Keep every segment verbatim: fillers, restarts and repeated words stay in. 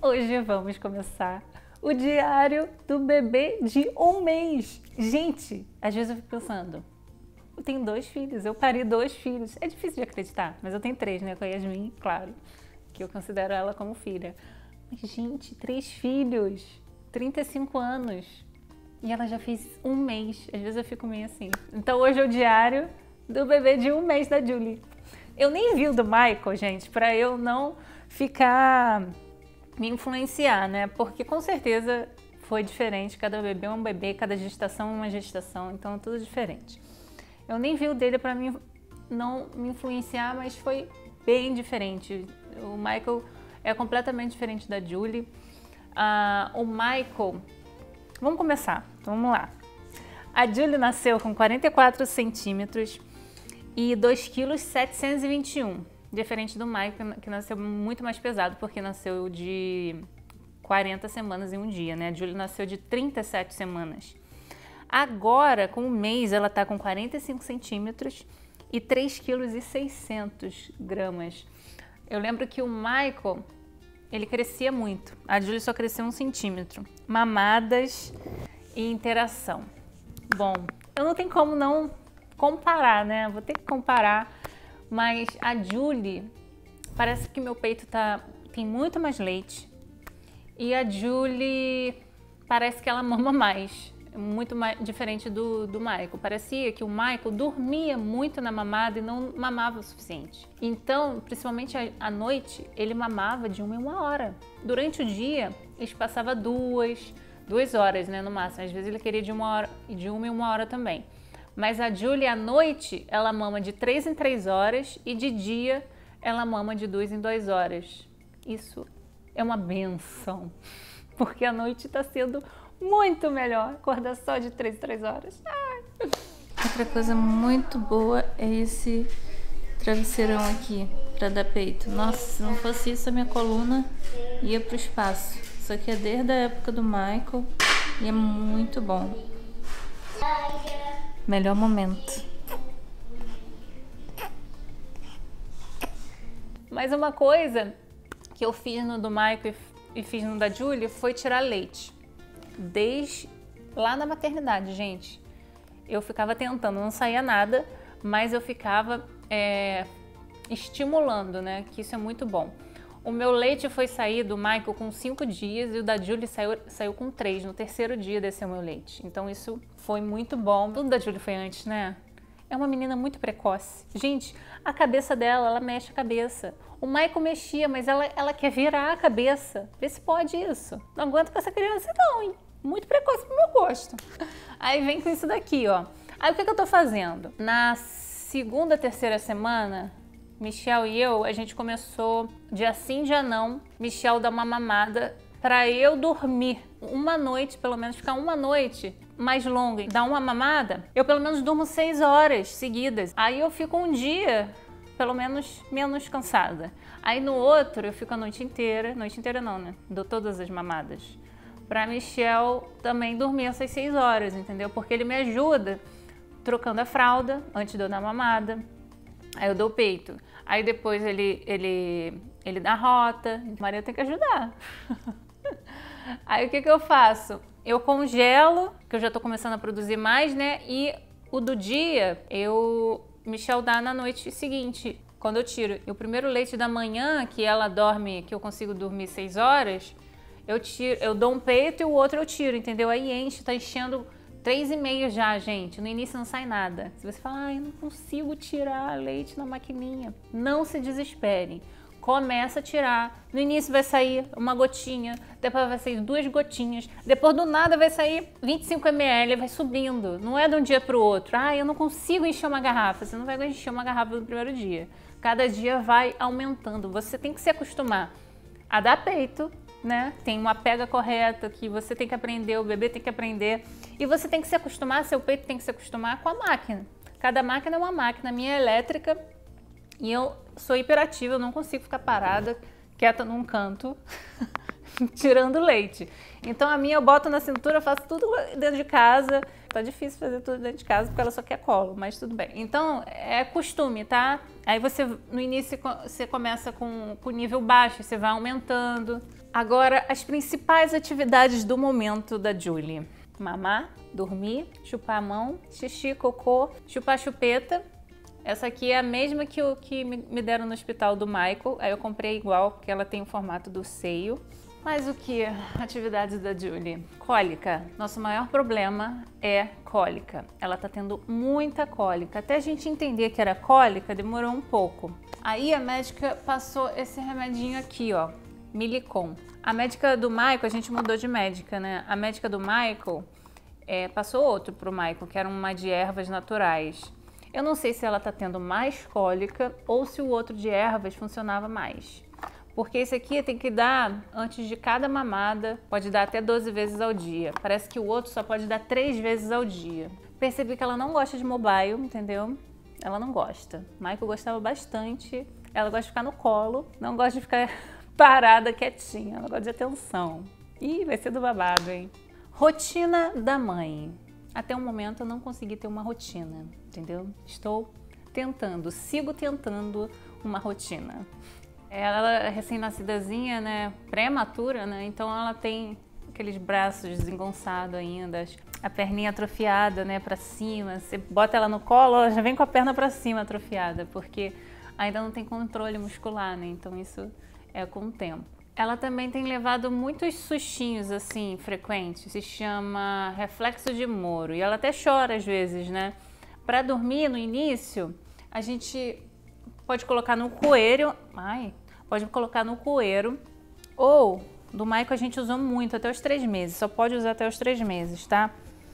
Hoje vamos começar o diário do bebê de um mês. Gente, às vezes eu fico pensando, eu tenho dois filhos, eu pari dois filhos. É difícil de acreditar, mas eu tenho três, né? Com a Yasmin, claro, que eu considero ela como filha. Mas, gente, três filhos, trinta e cinco anos. E ela já fez um mês. Às vezes eu fico meio assim. Então hoje é o diário do bebê de um mês da Julie. Eu nem vi o do Michael, gente, pra eu não ficar... me influenciar, né? Porque com certeza foi diferente. Cada bebê é um bebê, cada gestação é uma gestação. Então é tudo diferente. Eu nem vi o dele pra mim não me influenciar, mas foi bem diferente. O Michael é completamente diferente da Julie. Ah, o Michael... Vamos começar, então vamos lá. A Julie nasceu com quarenta e quatro centímetros e dois quilos setecentos e vinte e um. Diferente do Michael, que nasceu muito mais pesado, porque nasceu de quarenta semanas em um dia, né? A Julie nasceu de trinta e sete semanas. Agora, com um mês, ela tá com quarenta e cinco centímetros e três quilos e seiscentos gramas. Eu lembro que o Michael... ele crescia muito. A Julie só cresceu um centímetro. Mamadas e interação. Bom, eu não tenho como não comparar, né? Vou ter que comparar. Mas a Julie, parece que meu peito tá, tem muito mais leite. E a Julie parece que ela mama mais. Muito mais diferente do, do Michael. Parecia que o Michael dormia muito na mamada e não mamava o suficiente. Então, principalmente à noite, ele mamava de uma em uma hora. Durante o dia, ele passava duas, duas horas, né, no máximo. Às vezes ele queria de uma hora e de uma em uma hora também. Mas a Julie, à noite, ela mama de três em três horas e de dia ela mama de duas em duas horas. Isso é uma benção, porque a noite está sendo muito melhor acordar só de três em três horas. Ai. Outra coisa muito boa é esse travesseirão aqui para dar peito. Nossa, se não fosse isso, a minha coluna ia pro espaço. Isso aqui é desde a época do Michael e é muito bom. Melhor momento. Mas uma coisa que eu fiz no do Michael e fiz no da Julie foi tirar leite. Desde lá na maternidade, gente. Eu ficava tentando, não saía nada, mas eu ficava é, estimulando, né? Que isso é muito bom. O meu leite foi sair do Michael com cinco dias e o da Julie saiu, saiu com três. No terceiro dia desceu o meu leite. Então isso foi muito bom. Tudo da Julie foi antes, né? É uma menina muito precoce. Gente, a cabeça dela, ela mexe a cabeça. O Michael mexia, mas ela, ela quer virar a cabeça. Vê se pode isso. Não aguento com essa criança não, hein? Muito precoce pro meu gosto. Aí vem com isso daqui, ó. Aí o que, que eu tô fazendo? Na segunda, terceira semana, Michel e eu, a gente começou dia sim, dia não, Michel dá uma mamada pra eu dormir. Uma noite, pelo menos, ficar uma noite mais longa, dar uma mamada, eu pelo menos durmo seis horas seguidas. Aí eu fico um dia, pelo menos, menos cansada. Aí no outro eu fico a noite inteira, noite inteira não, né? Dou todas as mamadas. Pra Michel também dormir essas seis horas, entendeu? Porque ele me ajuda trocando a fralda antes de eu dar mamada. Aí eu dou o peito. Aí depois ele, ele, ele dá rota. O Maria tem que ajudar. Aí o que que eu faço? Eu congelo, que eu já tô começando a produzir mais, né? E o do dia, eu... Michel dá na noite seguinte, quando eu tiro. E o primeiro leite da manhã, que ela dorme, que eu consigo dormir seis horas, eu tiro, eu dou um peito e o outro eu tiro, entendeu? Aí enche, tá enchendo três e meio já, gente. No início não sai nada. Se você falar, ah, eu não consigo tirar leite na maquininha, não se desesperem. Começa a tirar. No início vai sair uma gotinha, depois vai sair duas gotinhas, depois do nada vai sair vinte e cinco mililitros, vai subindo. Não é de um dia para o outro. Ah, eu não consigo encher uma garrafa. Você não vai encher uma garrafa no primeiro dia. Cada dia vai aumentando. Você tem que se acostumar a dar peito, né? Tem uma pega correta que você tem que aprender, o bebê tem que aprender. E você tem que se acostumar, seu peito tem que se acostumar com a máquina. Cada máquina é uma máquina. A minha é elétrica. E eu sou hiperativa, eu não consigo ficar parada, quieta num canto, tirando leite. Então a minha eu boto na cintura, eu faço tudo dentro de casa. Tá difícil fazer tudo dentro de casa porque ela só quer colo, mas tudo bem. Então é costume, tá? Aí você, no início, você começa com o nível baixo, você vai aumentando. Agora, as principais atividades do momento da Julie. Mamar, dormir, chupar a mão, xixi, cocô, chupar chupeta. Essa aqui é a mesma que, o, que me deram no hospital do Michael. Aí eu comprei igual, porque ela tem o formato do seio. Mas o que? Atividades da Julie. Cólica. Nosso maior problema é cólica. Ela tá tendo muita cólica. Até a gente entender que era cólica, demorou um pouco. Aí a médica passou esse remedinho aqui, ó. Milicon. A médica do Michael, a gente mudou de médica, né? A médica do Michael é, passou outro pro Michael, que era uma de ervas naturais. Eu não sei se ela tá tendo mais cólica ou se o outro de ervas funcionava mais. Porque esse aqui tem que dar antes de cada mamada, pode dar até doze vezes ao dia. Parece que o outro só pode dar três vezes ao dia. Percebi que ela não gosta de mobile, entendeu? Ela não gosta. Michael gostava bastante. Ela gosta de ficar no colo, não gosta de ficar parada, quietinha. Ela gosta de atenção. Ih, vai ser do babado, hein? Rotina da mãe. Até o momento eu não consegui ter uma rotina, entendeu? Estou tentando, sigo tentando uma rotina. Ela é recém-nascidazinha, né, prematura, né, então ela tem aqueles braços desengonçados ainda, a perninha atrofiada, né, pra cima. Você bota ela no colo, ela já vem com a perna pra cima atrofiada, porque ainda não tem controle muscular, né, então isso é com o tempo. Ela também tem levado muitos sustinhos, assim, frequentes, se chama reflexo de Moro, e ela até chora às vezes, né. Pra dormir, no início, a gente pode colocar no coelho, ai, pode colocar no coeiro, ou do Michael a gente usou muito, até os três meses, só pode usar até os três meses, tá?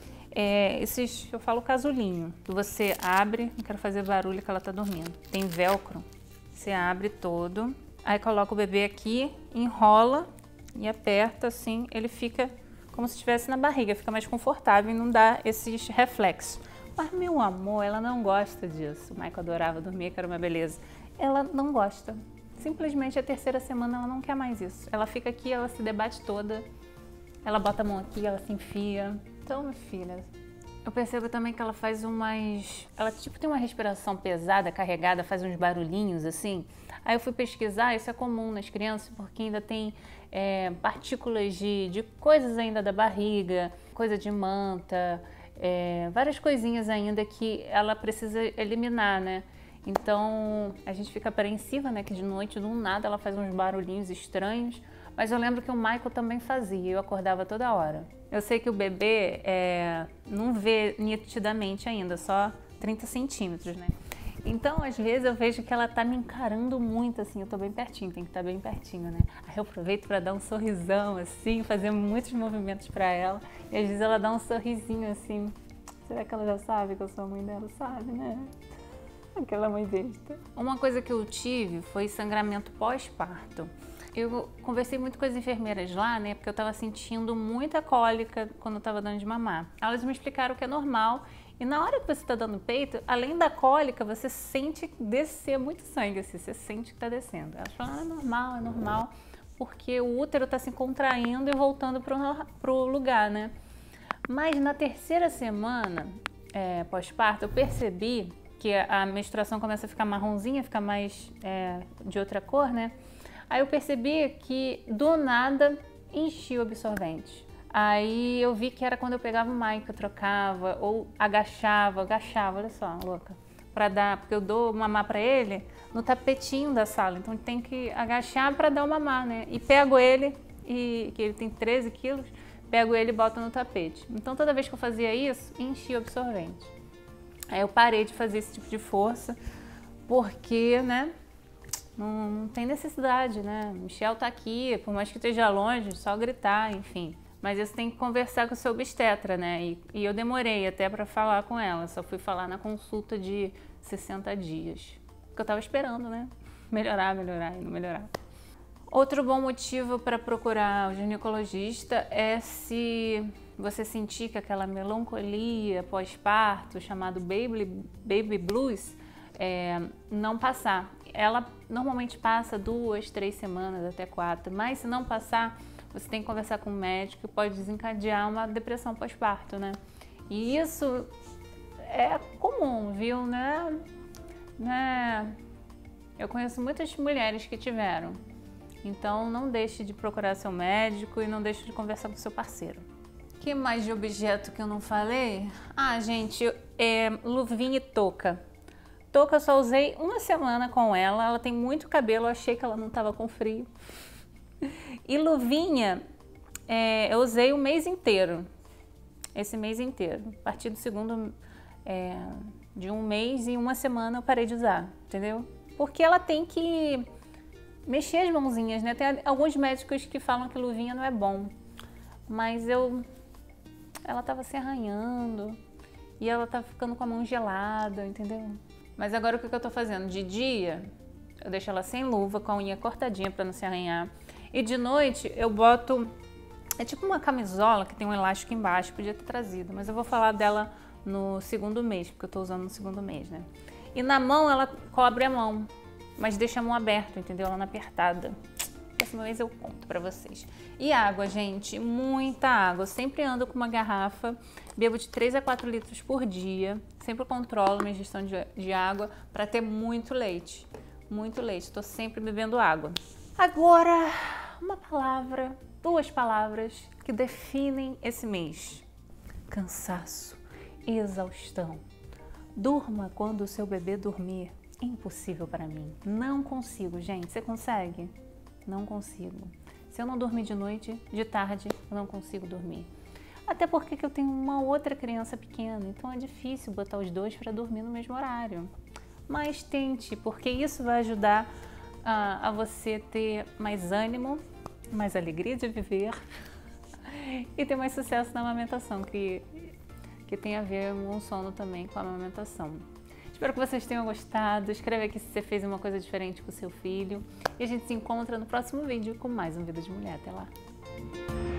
É, esses, eu falo casulinho, que você abre, não quero fazer barulho que ela tá dormindo, tem velcro, você abre todo, aí coloca o bebê aqui, enrola e aperta assim, ele fica como se estivesse na barriga, fica mais confortável e não dá esses reflexos. Mas, meu amor, ela não gosta disso. O Michael adorava dormir, que era uma beleza. Ela não gosta. Simplesmente a terceira semana ela não quer mais isso. Ela fica aqui, ela se debate toda. Ela bota a mão aqui, ela se enfia. Então, minha filha, eu percebo também que ela faz umas... Ela tipo tem uma respiração pesada, carregada, faz uns barulhinhos assim. Aí eu fui pesquisar, isso é comum nas crianças, porque ainda tem é, partículas de, de coisas ainda da barriga, coisa de manta... É, várias coisinhas ainda que ela precisa eliminar, né? Então a gente fica apreensiva, né? Que de noite, do nada, ela faz uns barulhinhos estranhos. Mas eu lembro que o Michael também fazia, eu acordava toda hora. Eu sei que o bebê é, não vê nitidamente ainda, só trinta centímetros, né? Então, às vezes, eu vejo que ela tá me encarando muito, assim, eu tô bem pertinho, tem que estar bem pertinho, né? Aí eu aproveito para dar um sorrisão, assim, fazer muitos movimentos para ela. E às vezes ela dá um sorrisinho, assim. Será que ela já sabe que eu sou a mãe dela? Sabe, né? Aquela mãe besta. Uma coisa que eu tive foi sangramento pós-parto. Eu conversei muito com as enfermeiras lá, né? Porque eu tava sentindo muita cólica quando eu tava dando de mamar. Elas me explicaram que é normal. E na hora que você está dando peito, além da cólica, você sente descer muito sangue, assim, você sente que está descendo. Elas falam, ah, é normal, é normal, porque o útero está se contraindo e voltando para o lugar, né? Mas na terceira semana é, pós-parto, eu percebi que a menstruação começa a ficar marronzinha, ficar mais é, de outra cor, né? Aí eu percebi que do nada enchia o absorvente. Aí eu vi que era quando eu pegava o Michael, eu trocava, ou agachava, agachava, olha só, louca, pra dar, porque eu dou mamar pra ele no tapetinho da sala, então tem que agachar pra dar o mamar, né? E pego ele, e, que ele tem treze quilos, pego ele e boto no tapete. Então toda vez que eu fazia isso, enchia o absorvente. Aí eu parei de fazer esse tipo de força, porque, né, não, não tem necessidade, né? Michel tá aqui, por mais que esteja longe, só gritar, enfim. Mas isso tem que conversar com o seu obstetra, né? E, e eu demorei até para falar com ela, só fui falar na consulta de sessenta dias. Porque eu tava esperando, né? Melhorar, melhorar e não melhorar. Outro bom motivo para procurar o ginecologista é se você sentir que aquela melancolia pós-parto, chamado baby, baby blues, é, não passar. Ela normalmente passa duas, três semanas, até quatro, mas se não passar, você tem que conversar com o médico e pode desencadear uma depressão pós-parto, né? E isso é comum, viu, né? né? Eu conheço muitas mulheres que tiveram. Então não deixe de procurar seu médico e não deixe de conversar com seu parceiro. O que mais de objeto que eu não falei? Ah, gente, é luvinha e touca. Touca eu só usei uma semana com ela, ela tem muito cabelo, eu achei que ela não estava com frio. E luvinha, é, eu usei o mês inteiro, esse mês inteiro. A partir do segundo, é, de um mês e uma semana eu parei de usar, entendeu? Porque ela tem que mexer as mãozinhas, né? Tem alguns médicos que falam que luvinha não é bom, mas eu, ela estava se arranhando e ela estava ficando com a mão gelada, entendeu? Mas agora o que eu tô fazendo? De dia, eu deixo ela sem luva, com a unha cortadinha para não se arranhar. E de noite eu boto, é tipo uma camisola que tem um elástico embaixo, podia ter trazido, mas eu vou falar dela no segundo mês, porque eu tô usando no segundo mês, né? E na mão ela cobre a mão, mas deixa a mão aberta, entendeu? Ela não apertada. Próxima vez eu conto pra vocês. E água, gente, muita água. Eu sempre ando com uma garrafa, bebo de três a quatro litros por dia. Sempre controlo minha gestão de, de água para ter muito leite. Muito leite, estou sempre bebendo água. Agora, uma palavra, duas palavras que definem esse mês. Cansaço, exaustão. Durma quando o seu bebê dormir. Impossível para mim. Não consigo, gente. Você consegue? Não consigo. Se eu não dormir de noite, de tarde, eu não consigo dormir. Até porque eu tenho uma outra criança pequena, então é difícil botar os dois para dormir no mesmo horário. Mas tente, porque isso vai ajudar a, a você ter mais ânimo, mais alegria de viver e ter mais sucesso na amamentação, que, que tem a ver com o sono também, com a amamentação. Espero que vocês tenham gostado. Escreve aqui se você fez uma coisa diferente com o seu filho. E a gente se encontra no próximo vídeo com mais um Vida de Mulher. Até lá!